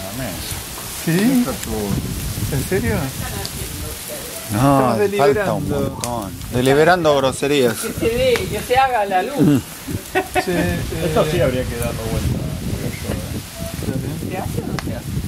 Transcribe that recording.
mesa. ¿Sí? Está todo. ¿En serio? No, Estamos falta un deliberando. montón. Deliberando groserías. Que se dé, que se haga la luz. Sí, Esto sí habría que darlo vuelta, creo yo. ¿Se hace o no se hace?